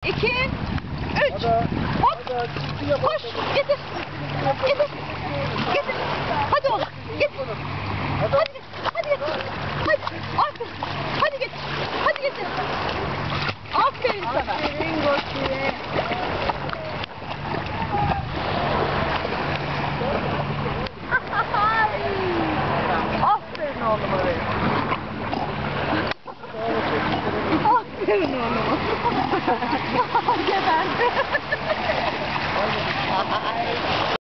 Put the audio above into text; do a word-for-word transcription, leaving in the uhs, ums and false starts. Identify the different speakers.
Speaker 1: iki, üç. Hop. Koş. Getir. Getir. Getir. Hadi oğlum. Getir. Hadi. Hadi getir. Hadi. Aferin. Hadi getir. Hadi getir. Aferin sana.
Speaker 2: Aferin Goti'ye.
Speaker 1: Aferin oğlum oraya. Aferin oğlum. Geberdi.